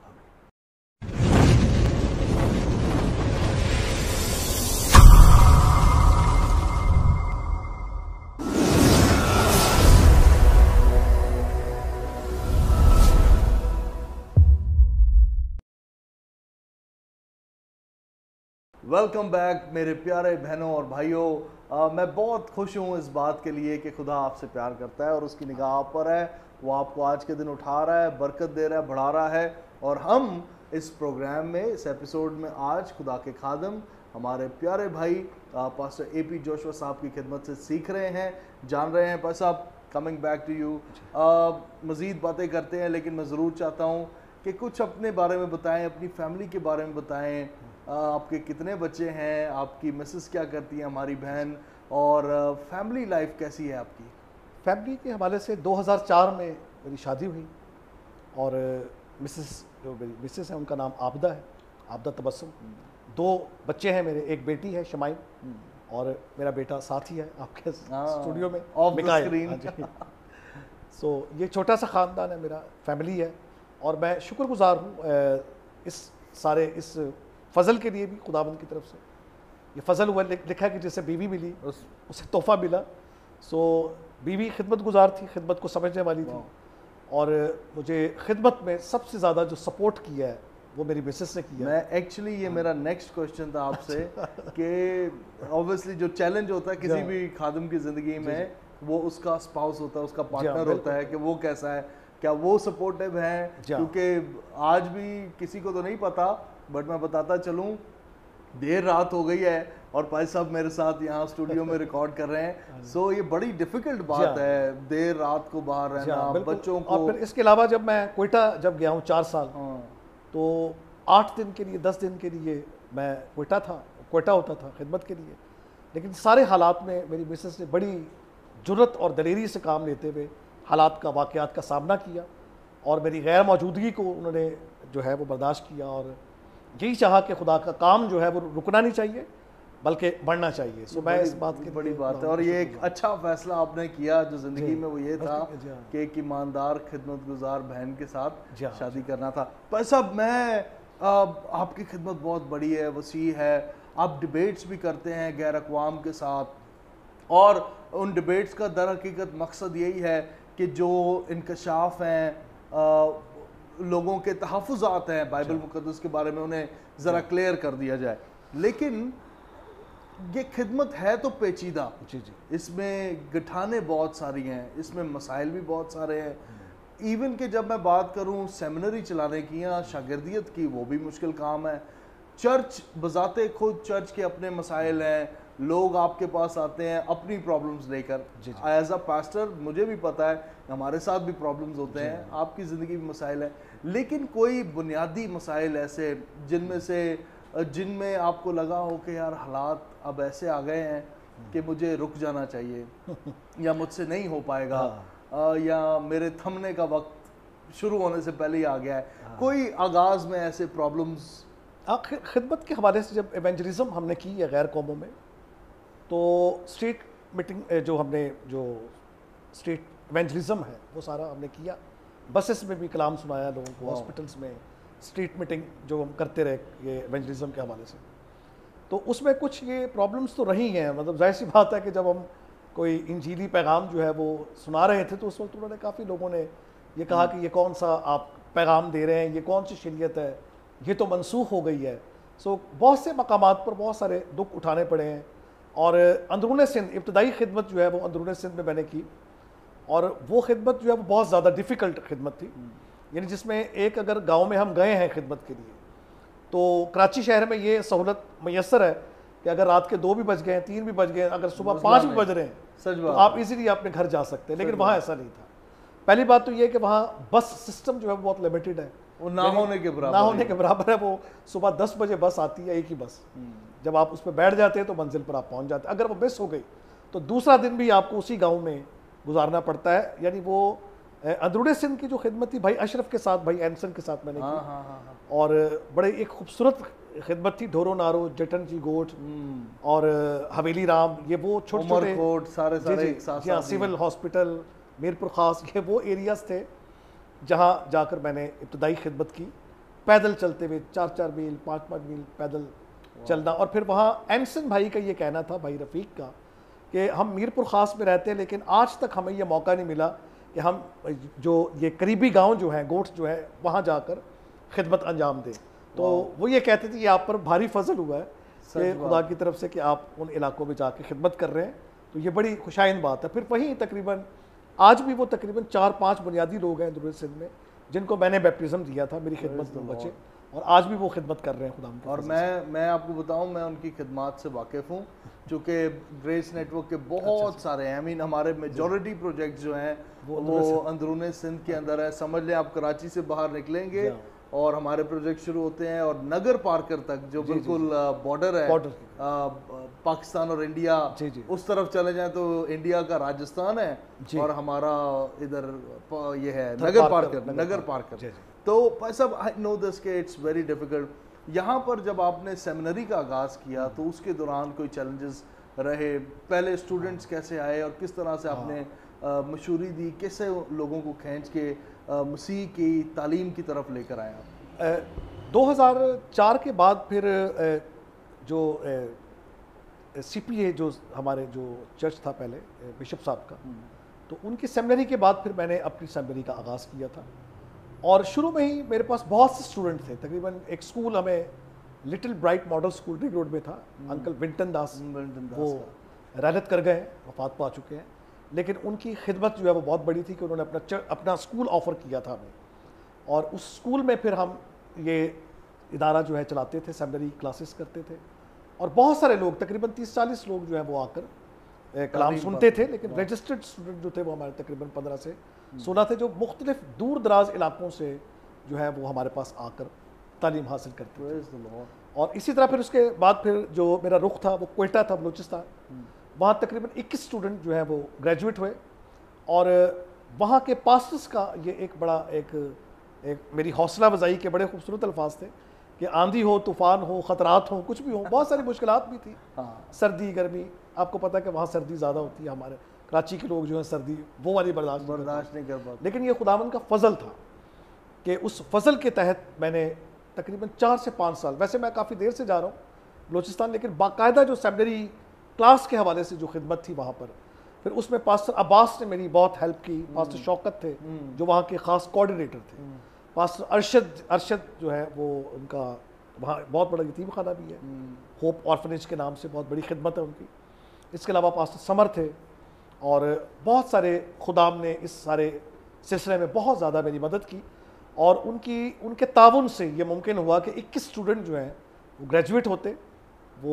Welcome back میرے پیارے بہنوں اور بھائیوں۔ میں بہت خوش ہوں اس بات کے لیے کہ خدا آپ سے پیار کرتا ہے اور اس کی نگاہ آپ پر ہے، وہ آپ کو آج کے دن اٹھا رہا ہے، برکت دے رہا ہے، بڑھا رہا ہے۔ اور ہم اس پروگرام میں، اس ایپیسوڈ میں آج خدا کے خادم ہمارے پیارے بھائی پاسٹر اے پی جوشوا صاحب کی خدمت سے سیکھ رہے ہیں، جان رہے ہیں۔ پاس صاحب کمنگ بیک ٹو یو، مزید باتیں کرتے ہیں لیکن میں ضرور چاہتا ہوں کہ کچھ اپنے بارے میں بتائیں، اپنی فیملی کے بارے میں بتائیں۔ آپ کے کتنے بچے ہیں، آپ کی مسز کیا کرتی ہیں ہماری بہن، اور فیملی لائف کیسی ہے آپ کی؟ فیملی کے حوالے سے 2004 میں میری شادی ہوئی، اور جو میری مسز ہیں ان کا نام عابدہ ہے، عابدہ تبسم۔ 2 بچے ہیں میرے، ایک بیٹی ہے شمائم، اور میرا بیٹا ساتھ ہی ہے آپ کے اسٹوڈیو میں، سو یہ چھوٹا سا خاندان ہے میرا، فیملی ہے، اور میں شکر گزار ہوں اس فضل کے لیے بھی خداوند کی طرف سے۔ یہ فضل ہوا لکھا ہے کہ جسے بیوی ملی اسے تحفہ ملا، سو بیوی خدمت گزار تھی، خدمت کو سمجھنے والی تھی، اور مجھے خدمت میں سب سے زیادہ جو سپورٹ کیا ہے وہ میری مسز نے کیا۔ میں ایکچولی یہ میرا نیکسٹ کوشچن تھا آپ سے کہ اوبویسلی جو چیلنج ہوتا ہے کسی بھی خادم کی زندگی میں وہ اس کا اسپاؤس ہوتا ہے، اس کا پارٹنر ہوتا ہے، کہ وہ کیسا ہے، کیا وہ سپورٹیو ہیں؟ کیونکہ آج بھی کسی کو تو نہیں پتا، بٹ میں بتاتا چلوں، دیر رات ہو گئی ہے اور بھائی صاحب میرے ساتھ یہاں اسٹوڈیو میں ریکارڈ کر رہے ہیں، سو یہ بڑی ڈیفیکلٹ بات ہے دیر رات کو باہر رہنا بچوں کو۔ اور پھر اس کے علاوہ جب میں کوئٹہ جب گیا ہوں 4 سال، تو 8 دن کے لیے 10 دن کے لیے میں کوئٹہ ہوتا تھا خدمت کے لیے، لیکن سارے حالات میں میری مسز نے بڑی جرت اور دلیری سے کام لیتے ہوئے حالات کا، واقعات کا سامنا کیا، اور میری غیر موجودگی کو انہوں نے جو ہے وہ برداشت کیا، اور یہی چاہا کہ خدا کا کام جو ہے وہ رکنا نہیں چاہیے بلکہ بڑھنا چاہیے۔ سو میں اس بات کی بڑی بات ہے، اور یہ ایک اچھا فیصلہ آپ نے کیا جو زندگی میں وہ یہ تھا کہ ایک ایماندار خدمت گزار بہن کے ساتھ شادی کرنا تھا۔ پر صاحب میں آپ کی خدمت بہت بڑی ہے، وسیع ہے، آپ ڈیبیٹس بھی کرتے ہیں غیر اقوام کے ساتھ، اور ان ڈیبیٹس کا در حقیقت مقصد یہی ہے کہ جو انکشاف ہیں، لوگوں کے تحفظات ہیں بائبل مقدس کے بارے میں، انہیں ذرا کلیئر کر دیا جائے۔ لیکن یہ خدمت ہے تو پیچیدہ، اس میں گٹھانے بہت ساری ہیں، اس میں مسائل بھی بہت سارے ہیں، ایون کہ جب میں بات کروں سیمنری چلانے کی یا شاگردیت کی، وہ بھی مشکل کام ہے۔ چرچ بذات خود چرچ کے اپنے مسائل ہیں، لوگ آپ کے پاس آتے ہیں اپنی پرابلمز لے کر. ایز اے پاسٹر مجھے بھی پتہ ہے ہمارے ساتھ بھی پرابلمز ہوتے ہیں, آپ کی زندگی میں مسائل ہیں, لیکن کوئی بنیادی مسائل ایسے جن میں آپ کو لگا ہو کہ یار حالات اب ایسے آ گئے ہیں کہ مجھے رک جانا چاہیے, یا مجھ سے نہیں ہو پائے گا, یا میرے تھمنے کا وقت شروع ہونے سے پہلے ہی آ گیا ہے, کوئی آغاز میں ایسے پرابلمز؟ خدمت کے حوالے سے جب ایونجلزم ہم نے کی ہے غیر قوموں میں, تو اسٹریٹ میٹنگ جو اسٹریٹ ایونجلزم ہے وہ سارا ہم نے کیا. بسز میں بھی کلام سنایا لوگوں کو, ہاسپٹلس میں اسٹریٹ میٹنگ جو ہم کرتے رہے یہ ایونجلزم کے حوالے سے. تو اس میں کچھ یہ پرابلمس تو رہی ہیں, مطلب ظاہر سی بات ہے کہ جب ہم کوئی انجیلی پیغام جو ہے وہ سنا رہے تھے تو اس وقت انہوں نے کافی لوگوں نے یہ کہا کہ یہ کون سا آپ پیغام دے رہے ہیں, یہ کون سی شریعت ہے, یہ تو منسوخ ہو گئی ہے. سو بہت سے مقامات پر بہت سارے دکھ اٹھانے پڑے ہیں. اور اندرون سندھ ابتدائی خدمت جو ہے وہ اندرون سندھ میں میں نے کی, اور وہ خدمت جو ہے وہ بہت زیادہ ڈیفیکلٹ خدمت تھی. یعنی جس میں ایک اگر گاؤں میں ہم گئے ہیں خدمت کے لیے تو کراچی شہر میں یہ سہولت میسر ہے کہ اگر رات کے 2 بھی بج گئے ہیں, 3 بھی بج گئے ہیں, اگر صبح 5 بھی بج رہے ہیں تو آپ ایزیلی اپنے گھر جا سکتے ہیں. لیکن وہاں ایسا نہیں تھا. پہلی بات تو یہ کہ وہاں بس سسٹم جو ہے بہت لمیٹڈ ہے, وہ نہ ہونے کے برابر ہے. وہ صبح 10 بجے بس آتی ہے, ایک ہی بس, جب آپ اس پہ بیٹھ جاتے ہیں تو منزل پر آپ پہنچ جاتے ہیں. اگر وہ مس ہو گئی تو دوسرا دن بھی آپ کو اسی گاؤں میں گزارنا پڑتا ہے. یعنی وہ اندرون سندھ کی جو خدمت تھی بھائی اشرف کے ساتھ, بھائی اینسن کے ساتھ میں نے کی, اور بڑے ایک خوبصورت خدمت تھی. ڈھورو نارو, جٹن جی گوٹ اور حویلی رام, یہ وہ چھوٹے چھوٹے سول ہاسپٹل, میرپور خاص, یہ وہ ایریاز تھے جہاں جا کر میں نے ابتدائی خدمت کی. پیدل چلتے ہوئے 4-4 میل 5-5 میل پیدل چلنا. اور پھر وہاں اینسن بھائی کا یہ کہنا تھا, بھائی رفیق کا, کہ ہم میرپور خاص میں رہتے ہیں لیکن آج تک ہمیں یہ موقع نہیں ملا کہ ہم جو یہ قریبی گاؤں جو ہیں, گوٹس جو ہیں, وہاں جا کر خدمت انجام دیں. تو وہ یہ کہتے تھے یہ آپ پر بھاری فضل ہوا ہے کہ خدا کی طرف سے کہ آپ ان علاقوں میں جا کے خدمت کر رہے ہیں. تو یہ بڑی خوشائند بات ہے. پھر وہیں تقریباً آج بھی وہ تقریباً 4-5 بنیادی لوگ ہیں اندرون سندھ میں جن کو میں نے بیپٹزم دیا تھا میری خدمت میں بچے, اور آج بھی وہ خدمت کر رہے ہیں خدا. اور میں آپ کو بتاؤں, میں ان کی خدمات سے واقف ہوں, چونکہ گریس نیٹ ورک کے بہت سارے ہیں, ہمارے میجورٹی پروجیکٹ جو ہیں وہ اندرون سندھ کے اندر ہے. سمجھ لیں آپ کراچی سے باہر نکلیں گے اور ہمارے پروجیکٹ شروع ہوتے ہیں, اور نگر پارکر تک جو بالکل بارڈر ہے پاکستان اور انڈیا, اس طرف چلے جائیں تو انڈیا کا راجستھان ہے, اور ہمارا ادھر یہ ہے نگر پارکر. تو بھائی صاحب آئی نو دس کہ اٹس ویری ڈیفیکلٹ. یہاں پر جب آپ نے سیمنری کا آغاز کیا تو اس کے دوران کوئی چیلنجز رہے؟ پہلے اسٹوڈنٹس کیسے آئے اور کس طرح سے آپ نے مشوری دی, کیسے لوگوں کو کھینچ کے مسیح کی تعلیم کی طرف لے کر آیا؟ 2004 کے بعد پھر جو سی پی اے جو ہمارے جو چرچ تھا پہلے بشپ صاحب کا, تو ان کی سیمنری کے بعد پھر میں نے اپنی سیمنری کا آغاز کیا تھا. اور شروع میں ہی میرے پاس بہت سے اسٹوڈنٹ تھے. تقریباً ایک اسکول ہمیں little bright model school ring road میں تھا, انکل ونٹن داس, وہ رحلت کر گئے, وفات پا چکے ہیں, لیکن ان کی خدمت جو ہے وہ بہت بڑی تھی کہ انہوں نے اپنا اسکول آفر کیا تھا ہمیں, اور اس اسکول میں پھر ہم یہ ادارہ جو ہے چلاتے تھے, سیمنری کلاسز کرتے تھے, اور بہت سارے لوگ تقریباً 30-40 لوگ جو ہیں وہ آ کر کلام سنتے تھے. لیکن رجسٹرڈ اسٹوڈنٹ جو تھے وہ ہمارے تقریباً 15 سے 16 تھے, جو مختلف دور دراز علاقوں سے جو ہے وہ ہمارے پاس آ کر تعلیم حاصل کرتے تھے. اور اسی طرح پھر اس کے بعد پھر جو میرا رخ تھا وہ کوئٹہ تھا, بلوچستان. وہاں تقریباً 21 اسٹوڈنٹ جو ہیں وہ گریجویٹ ہوئے, اور وہاں کے پاسٹرس کا یہ ایک بڑا ایک میری حوصلہ افزائی کے بڑے خوبصورت الفاظ تھے کہ آندھی ہو, طوفان ہو, خطرات ہوں, کچھ بھی ہو, بہت ساری مشکلات بھی تھی, سردی گرمی, آپ کو پتہ ہے کہ وہاں سردی زیادہ ہوتی ہے, ہمارے کراچی کے لوگ جو ہیں سردی وہ والی برداشت نہیں کر پاتے. لیکن یہ خداوند کا فضل تھا کہ اس فضل کے تحت میں نے تقریباً 4 سے 5 سال, ویسے میں کافی دیر سے جا رہا ہوں بلوچستان, لیکن باقاعدہ جو سیمنری کلاس کے حوالے سے جو خدمت تھی وہاں پر, پھر اس میں پاسٹر عباس نے میری بہت ہیلپ کی, پاسٹر شوکت تھے جو وہاں کے خاص کوآرڈینیٹر تھے, پاسٹر ارشد جو ہے وہ ان کا وہاں بہت بڑا یتیم خانہ بھی ہے, ہوپ آرفنیج کے نام سے, بہت بڑی خدمت ہے ان کی. اس کے علاوہ پاسٹر سمر تھے, اور بہت سارے خدام نے اس سارے سلسلے میں بہت زیادہ میری مدد کی, اور ان کے تعاون سے یہ ممکن ہوا کہ 21 اسٹوڈنٹ جو ہیں وہ گریجویٹ ہوتے, وہ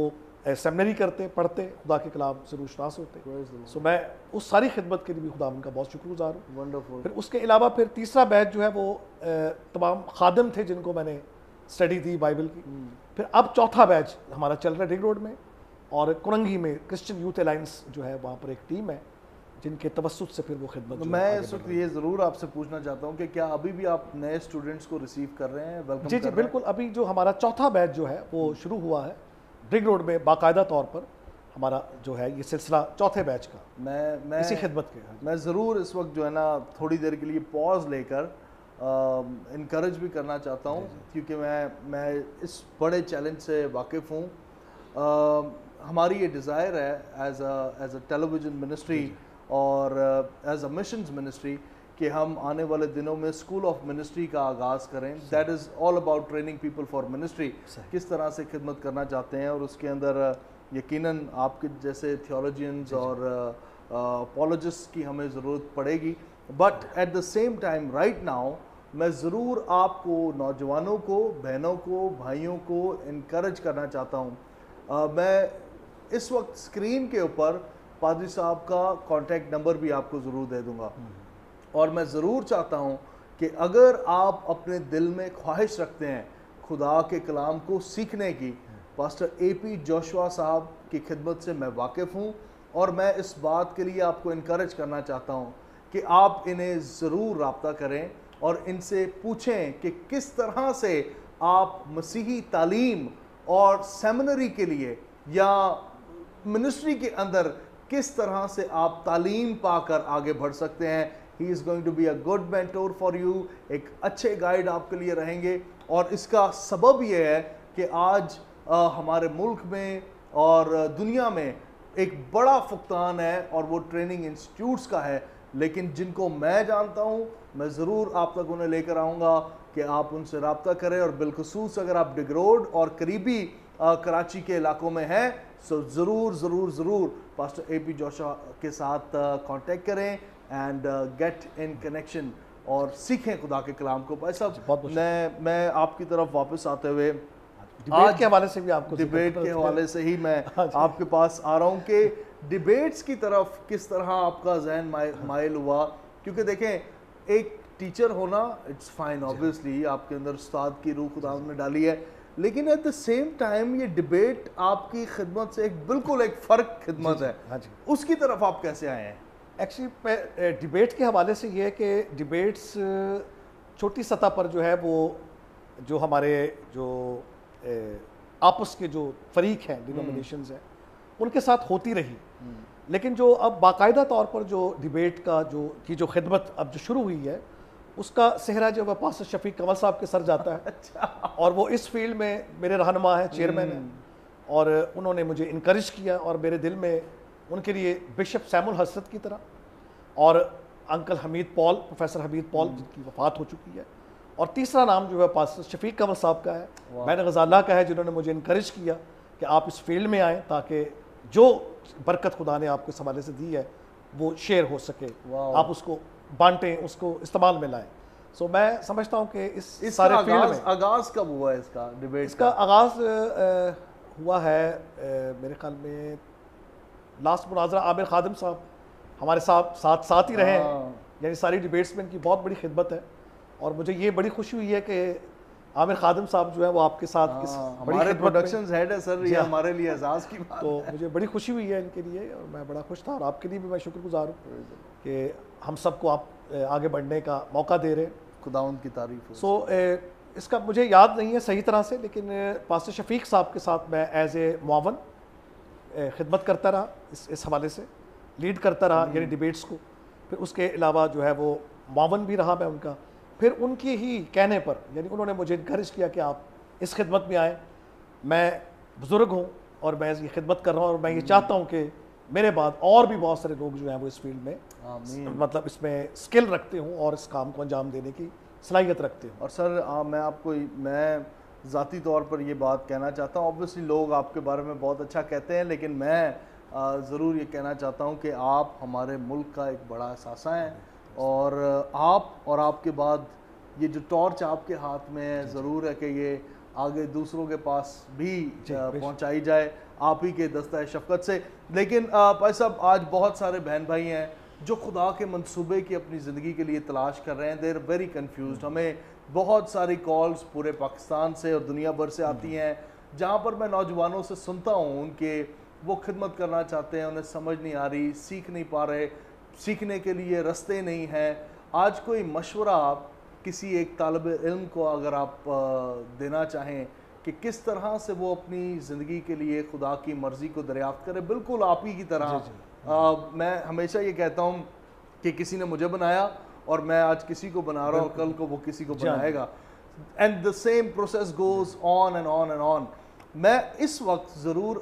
सेमिनरी करते, पढ़ते, खुदा के कलाम से रूशनास होते। सो मैं उस सारी खिदमत के लिए भी खुदा उनका बहुत शुक्रगुजार हूँ। वंडरफुल। फिर उसके अलावा फिर तीसरा बैच जो है वो तमाम खादम थे जिनको मैंने स्टडी दी बाइबल की। फिर अब चौथा बैच हमारा चल रहा है रिंग रोड में, और कुरंगी में क्रिश्चियन यूथ अलायंस जो है वहाँ पर एक टीम है जिनके तवस्सुत से फिर वो खिदमत जो है मैं आगे इस बढ़ वक्त रही है। ये ज़रूर आपसे पूछना चाहता हूँ कि क्या अभी भी आप नए स्टूडेंट्स को रिसीव कर रहे हैं, वेलकम जी कर जी रहे हैं? बिल्कुल। अभी जो हमारा चौथा बैच जो है वो शुरू हुआ है रिंग रोड में बाकायदा तौर पर। हमारा जो है ये सिलसिला चौथे बैच का मैं इसी खिदमत के है। मैं ज़रूर इस वक्त जो है ना थोड़ी देर के लिए पॉज लेकर इनकरेज भी करना चाहता हूँ, क्योंकि मैं इस बड़े चैलेंज से वाकिफ़ हूँ। हमारी ये डिज़ायर है एज अ टेलीविज़न मिनिस्ट्री और एज अ मिशंस मिनिस्ट्री कि हम आने वाले दिनों में स्कूल ऑफ मिनिस्ट्री का आगाज़ करें। That is all about training people for ministry, किस तरह से खिदमत करना चाहते हैं, और उसके अंदर यकीनन आपके जैसे थियोलॉजियंस और अपॉलोजिस्ट की हमें ज़रूरत पड़ेगी। But at the same time right now मैं ज़रूर आपको, नौजवानों को, बहनों को, भाइयों को इनकरेज करना चाहता हूँ। मैं इस वक्त स्क्रीन के ऊपर पादरी साहब का कॉन्टैक्ट नंबर भी आपको ज़रूर दे दूँगा, और मैं ज़रूर चाहता हूँ कि अगर आप अपने दिल में ख्वाहिश रखते हैं खुदा के कलाम को सीखने की, पास्टर AP जोशुआ साहब की खिदमत से मैं वाकिफ़ हूँ, और मैं इस बात के लिए आपको इनकरेज करना चाहता हूँ कि आप इन्हें ज़रूर रब्ता करें और इनसे पूछें कि किस तरह से आप मसीही तालीम और सेमिनरी के लिए या मिनिस्ट्री के अंदर किस तरह से आप तालीम पाकर आगे बढ़ सकते हैं। He is going to be a good mentor for you, एक अच्छे गाइड आपके लिए रहेंगे। और इसका सबब यह है कि आज हमारे मुल्क में और दुनिया में एक बड़ा फुकतान है, और वो ट्रेनिंग इंस्टीट्यूट्स का है, लेकिन जिनको मैं जानता हूँ मैं ज़रूर आप तक उन्हें लेकर आऊँगा कि आप उनसे रब्ता करें। और बिलखसूस अगर आप डिग रोड और करीबी कराची के इलाकों में हैं, सो ज़रूर पास्टर AP जोशुआ के साथ कांटेक्ट करें एंड गेट इन कनेक्शन और सीखें खुदा के कलाम को। भाई साहब, मैं आपकी तरफ वापस आते हुए डिबेट के हवाले से भी आपको डिबेट के हवाले से ही मैं आपके पास आ रहा हूँ कि डिबेट्स की तरफ किस तरह आपका जहन माइल हुआ, क्योंकि देखें एक टीचर होना इट्स फाइन, ऑब्वियसली आपके अंदर उस्ताद की रूह खुदा ने डाली है, लेकिन एट द सेम टाइम ये डिबेट आपकी खिदमत से बिल्कुल एक फ़र्क खिदमत है, उसकी तरफ आप कैसे आए हैं? एक्चुअली डिबेट के हवाले से ये है कि डिबेट्स छोटी सतह पर जो है वो जो हमारे जो आपस के जो फरीक हैं, डिनोमिनेशंस हैं, उनके साथ होती रही। लेकिन जो अब बाकायदा तौर पर जो डिबेट का जो खिदमत अब जो शुरू हुई है, उसका सेहरा जो है पास्टर शफीक कमल साहब के सर जाता है। अच्छा। और वो इस फील्ड में मेरे रहनुमा हैं, चेयरमैन हैं, और उन्होंने मुझे इनकरेज किया, और मेरे दिल में उनके लिए बिशप सैमुअल हसरत की तरह और uncle Hamid Paul, professor Hamid Paul जिनकी वफ़ात हो चुकी है, और तीसरा नाम जो है पास्टर शफीक कमल साहब का है, मैंने गज़ाल्ला का है, जिन्होंने मुझे इनकरेज किया कि आप इस फील्ड में आएँ ताकि जो बरकत खुदा ने आपको इस हवाले से दी है वो शेयर हो सके, आप उसको बांटें, उसको इस्तेमाल में लाएं। सो मैं समझता हूँ कि इस सारे फील्ड में आगाज़ कब हुआ है इसका डिबेट? इसका आगाज़ हुआ है मेरे ख्याल में लास्ट मुनाजरा आमिर खादिम साहब हमारे साथ ही रहे हैं, यानी सारी डिबेट्स में इनकी बहुत बड़ी खिदमत है, और मुझे ये बड़ी खुशी हुई है कि आमिर खादिम साहब जो है वो आपके साथ हमारे प्रोडक्शन हेड है सर, ये हमारे लिए एजाज़ की बात तो मुझे बड़ी खुशी हुई है इनके लिए, और मैं बड़ा खुश था, और आपके लिए भी मैं शुक्रगुजार हूँ कि हम सबको आप आगे बढ़ने का मौका दे रहे हैं। खुदावंद की तारीफ हो। सो इसका मुझे याद नहीं है सही तरह से, लेकिन पास्टर शफीक साहब के साथ मैं एज ए मुआवन खिदमत करता रहा, इस हवाले से लीड करता रहा, यानी डिबेट्स को। फिर उसके अलावा जो है वो मुआवन भी रहा मैं उनका। फिर उनकी ही कहने पर, यानी उन्होंने मुझे इनकरेज किया कि आप इस खिदमत में आएँ। मैं बुज़ुर्ग हूँ और मैं ये खिदमत कर रहा हूँ, और मैं ये चाहता हूँ कि मेरे बाद और भी बहुत सारे लोग जो हैं वो इस फील्ड में मतलब इसमें स्किल रखते हूँ और इस काम को अंजाम देने की सलाहियत रखते हूँ। और सर मैं ज़ाती तौर पर ये बात कहना चाहता हूँ, ऑब्वियसली लोग आपके बारे में बहुत अच्छा कहते हैं, लेकिन मैं ज़रूर ये कहना चाहता हूँ कि आप हमारे मुल्क का एक बड़ा असासा हैं, और आप और आपके बाद ये जो टॉर्च आपके हाथ में है, ज़रूर है कि ये आगे दूसरों के पास भी पहुंचाई जाए। آپ ہی کے دستہ شفقت سے. لیکن بھائی صاحب آج بہت سارے بہن بھائی ہیں جو خدا کے منصوبے کی اپنی زندگی کے لیے تلاش کر رہے ہیں. They are very confused. ہمیں بہت ساری کالز پورے پاکستان سے اور دنیا بھر سے آتی ہیں جہاں پر میں نوجوانوں سے سنتا ہوں کہ وہ خدمت کرنا چاہتے ہیں, انہیں سمجھ نہیں آ رہی, سیکھ نہیں پا رہے, سیکھنے کے لیے رستے نہیں ہیں. آج کوئی مشورہ آپ کسی ایک طالب علم کو اگر آپ دینا چاہیں کہ کس طرح سے وہ اپنی زندگی کے لیے خدا کی مرضی کو دریافت کرے, بالکل آپ ہی کی طرح. میں ہمیشہ یہ کہتا ہوں کہ کسی نے مجھے بنایا اور میں آج کسی کو بنا رہا ہوں, کل کو وہ کسی کو بنائے گا. And the same process goes on and on and on. میں اس وقت ضرور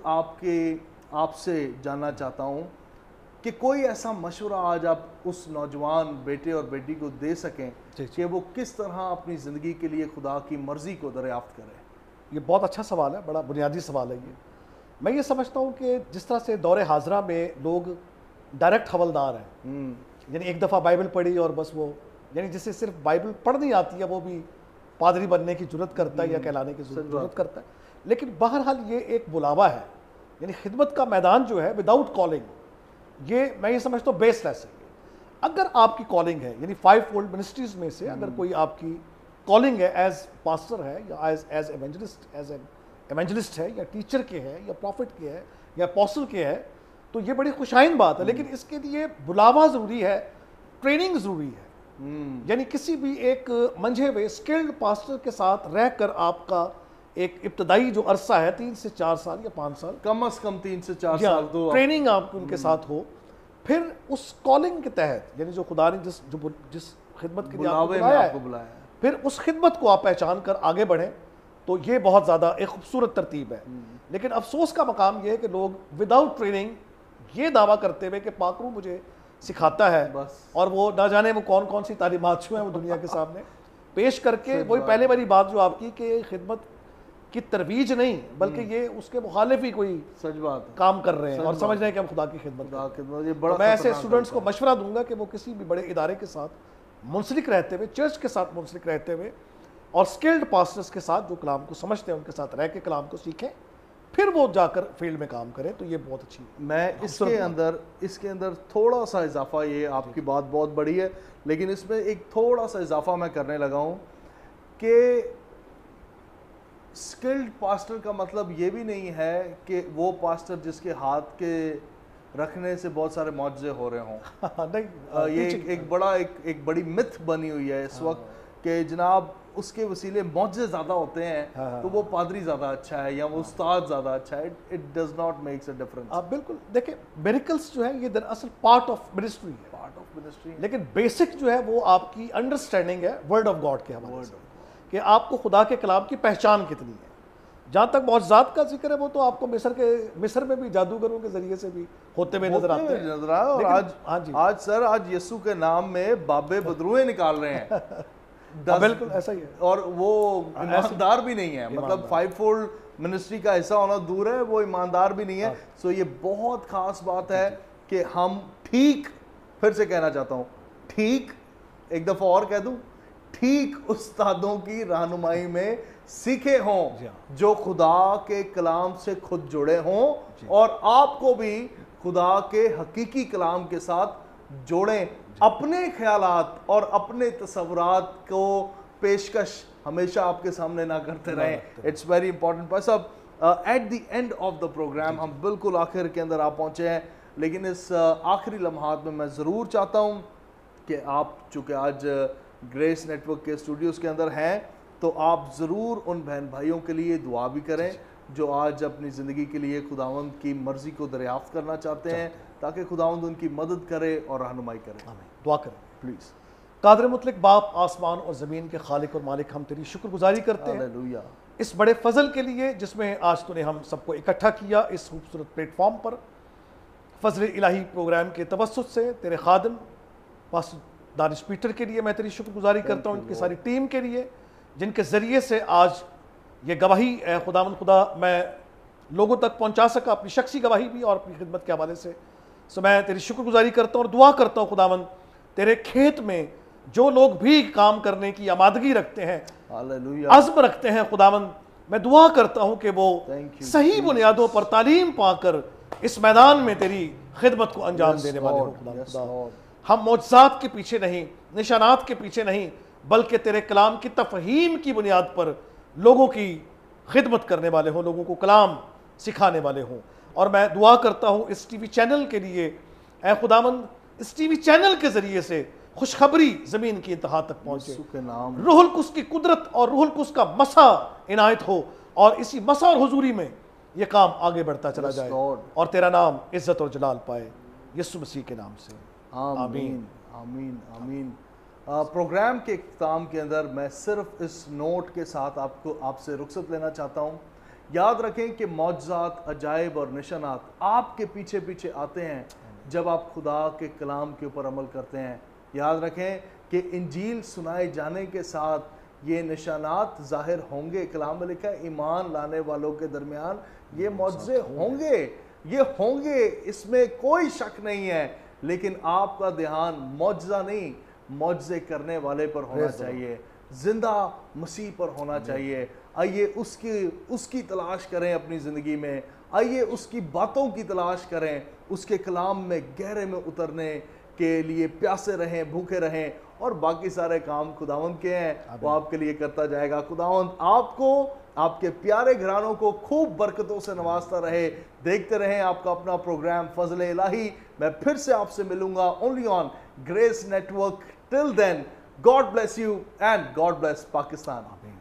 آپ سے جاننا چاہتا ہوں کہ کوئی ایسا مشورہ آج آپ اس نوجوان بیٹے اور بیٹی کو دے سکیں کہ وہ کس طرح اپنی زندگی کے لیے خدا کی مرضی کو دریافت کرے. یہ بہت اچھا سوال ہے, بڑا بنیادی سوال ہے یہ. میں یہ سمجھتا ہوں کہ جس طرح سے دور حاضرہ میں لوگ ڈائریکٹ حوالدار ہیں, یعنی ایک دفعہ بائبل پڑھی اور بس وہ, یعنی جسے صرف بائبل پڑھنی آتی ہے وہ بھی پادری بننے کی جرت کرتا ہے یا کہلانے کی جرت کرتا ہے. لیکن بہرحال یہ ایک بلاوا ہے, یعنی خدمت کا میدان جو ہے وداؤٹ کالنگ, یہ میں یہ سمجھتا ہوں بیس لیس ہے. اگر آپ کی کالنگ ہے, یعنی 5 فولڈ منسٹریز میں سے اگر کوئی آپ کی کالنگ ہے, ایز پاسٹر ہے یا ایز ایونجلسٹ ہے یا ٹیچر کے ہے یا پروفٹ کے ہے یا اپوسل کے ہے, تو یہ بڑی خوشائن بات ہے. لیکن اس کے لیے بلاوا ضروری ہے, ٹریننگ ضروری ہے. یعنی کسی بھی ایک منجھے ہوئے اسکلڈ پاسٹر کے ساتھ رہ کر آپ کا ایک ابتدائی جو عرصہ ہے 3 سے 4 سال یا 5 سال, کم از کم 3 سے 4 سال دو ٹریننگ آپ ان کے ساتھ ہو. پھر اس کالنگ کے تحت, یعنی جو خدا نے جس خدمت کے لیے آپ کو بلایا ہے, پھر اس خدمت کو آپ پہچان کر آگے بڑھیں, تو یہ بہت زیادہ ایک خوبصورت ترتیب ہے. لیکن افسوس کا مقام یہ ہے کہ لوگ وداؤٹ ٹریننگ یہ دعویٰ کرتے ہوئے کہ پاک روح مجھے سکھاتا ہے, اور وہ نہ جانے وہ کون کون سی تعلیمات جو ہیں وہ دنیا کے سامنے پیش کر کے, وہی پہلے والی بات جو آپ کی کہ خدمت کی ترویج نہیں بلکہ یہ اس کے مخالف ہی کوئی سچ بات کام کر رہے ہیں اور سمجھ رہے ہیں کہ ہم خدا کی خدمت. میں ایسے اسٹوڈنٹس کو مشورہ دوں گا کہ وہ کسی بھی بڑے ادارے کے ساتھ منسلک رہتے ہوئے, چرچ کے ساتھ منسلک رہتے ہوئے, اور اسکلڈ پاسٹرز کے ساتھ جو کلام کو سمجھتے ہیں ان کے ساتھ رہ کے کلام کو سیکھیں, پھر وہ جا کر فیلڈ میں کام کریں. تو یہ بہت اچھی. میں اس کے اندر تھوڑا سا اضافہ, یہ آپ کی بات بہت بڑی ہے لیکن اس میں ایک تھوڑا سا اضافہ میں کرنے لگا ہوں کہ اسکلڈ پاسٹر کا مطلب یہ بھی نہیں ہے کہ وہ پاسٹر جس کے ہاتھ کے رکھنے سے بہت سارے معجزے ہو رہے ہوں. یہ ایک بڑی متھ بنی ہوئی ہے اس وقت کہ جناب اس کے وسیلے معجزے زیادہ ہوتے ہیں تو وہ پادری زیادہ اچھا ہے یا وہ استاد زیادہ اچھا ہے. It does not makes a difference. آپ بالکل دیکھیں, میریکلس جو ہیں یہ دراصل پارٹ آف منسٹری ہے, لیکن بیسک جو ہے وہ آپ کی انڈرسٹینڈنگ ہے ورڈ آف گاڈ کے حوالے سے, کہ آپ کو خدا کے کلام کی پہچان کتنی ہے. جہاں تک معجزات کا ذکر ہے وہ تو آپ کو مصر میں بھی جادوگروں کے ذریعے سے بھی ہوتے ہوئے نظر آتے ہیں. اور آج یسوع کے نام میں بابے بدروئے نکال رہے ہیں. بالکل ایسا ہی ہے, اور وہ ایماندار بھی نہیں ہے, مطلب 5 فولڈ منسٹری کا حصہ ہونا دور ہے, وہ ایماندار بھی نہیں ہے. سو یہ بہت خاص بات ہے کہ ہم ٹھیک, پھر سے کہنا چاہتا ہوں, ٹھیک ایک دفعہ اور کہہ دوں, ٹھیک استادوں کی رہنمائی میں سیکھے ہوں جو خدا کے کلام سے خود جڑے ہوں اور آپ کو بھی خدا کے حقیقی کلام کے ساتھ جوڑیں. اپنے خیالات اور اپنے تصورات کو پیشکش ہمیشہ آپ کے سامنے نہ کرتے رہیں. It's very important. بس اب at the end of the program, ہم بالکل آخر کے اندر آپ پہنچے ہیں, لیکن اس آخری لمحات میں زضرور چاہتا ہوں کہ آپ چونکہ آج گریس نیٹ ورک کے اسٹوڈیوز کے اندر ہیں تو آپ ضرور ان بہن بھائیوں کے لیے دعا بھی کریں جو آج اپنی زندگی کے لیے خداوند کی مرضی کو دریافت کرنا چاہتے ہیں, تاکہ خداوند ان کی مدد کرے اور رہنمائی کرے. دعا کریں پلیز. قادر مطلق باپ, آسمان اور زمین کے خالق اور مالک, ہم تیری شکر گزاری کرتے ہیں اس بڑے فضل کے لیے جس میں آج تو نے ہم سب کو اکٹھا کیا اس خوبصورت پلیٹ فارم پر. فضل الہی پروگرام کے توسط سے تیرے خادم پاسٹر دانش پیٹر کے لیے میں تیری شکر گزاری کرتا ہوں, ان کی ساری ٹیم کے لیے جن کے ذریعے سے آج یہ گواہی اے خداوند خدا میں لوگوں تک پہنچا سکا, اپنی شخصی گواہی بھی اور اپنی خدمت کے حوالے سے. سو میں تیری شکر گزاری کرتا ہوں اور دعا کرتا ہوں خداوند تیرے کھیت میں جو لوگ بھی کام کرنے کی آمادگی رکھتے ہیں, عزم رکھتے ہیں خداوند, میں دعا کرتا ہوں کہ وہ صحیح بنیادوں پر تعلیم پا کر اس میدان میں تیری خدمت کو انجام دینے والے ہوں خدا. ہم معجزات کے پیچھے نہیں، نشانات کے پیچھے نہیں، بلکہ تیرے کلام کی تفہیم کی بنیاد پر لوگوں کی خدمت کرنے والے ہوں، لوگوں کو کلام سکھانے والے ہوں. اور میں دعا کرتا ہوں اس ٹی وی چینل کے لیے، اے خداوند اس ٹی وی چینل کے ذریعے سے خوشخبری زمین کی انتہا تک پہنچے، روح القدس کی قدرت اور روح القدس کا مسا عنایت ہو، اور اسی مسا اور حضوری میں یہ کام آگے بڑھتا چلا جائے اور تیرا نام عزت اور جلال پائے، یسوع مسیح کے نام سے آمین آمین آمین. پروگرام کے اختتام کے اندر میں صرف اس نوٹ کے ساتھ آپ سے رخصت لینا چاہتا ہوں. یاد رکھیں کہ معجزات، عجائب اور نشانات آپ کے پیچھے پیچھے آتے ہیں جب آپ خدا کے کلام کے اوپر عمل کرتے ہیں. یاد رکھیں کہ انجیل سنائے جانے کے ساتھ یہ نشانات ظاہر ہوں گے. کلام میں لکھا ہے ایمان لانے والوں کے درمیان یہ معجزے ہوں گے، یہ ہوں گے، اس میں کوئی شک نہیں ہے. لیکن آپ کا دھیان معجزہ نہیں، معجزے کرنے والے پر ہونا چاہیے، زندہ مسیح پر ہونا چاہیے. آئیے اس کی تلاش کریں اپنی زندگی میں، آئیے اس کی باتوں کی تلاش کریں، اس کے کلام میں گہرے میں اترنے کے لیے پیاسے رہیں، بھوکے رہیں، اور باقی سارے کام خداوند کے ہیں، وہ آپ کے لیے کرتا جائے گا. خداوند آپ کو، آپ کے پیارے گھرانوں کو خوب برکتوں سے نوازتا رہے. دیکھتے رہیں آپ کا اپنا پروگرام فضل الہی. میں پھر سے آپ سے ملوں گا only on Grace network. Till then, God bless you and God bless Pakistan.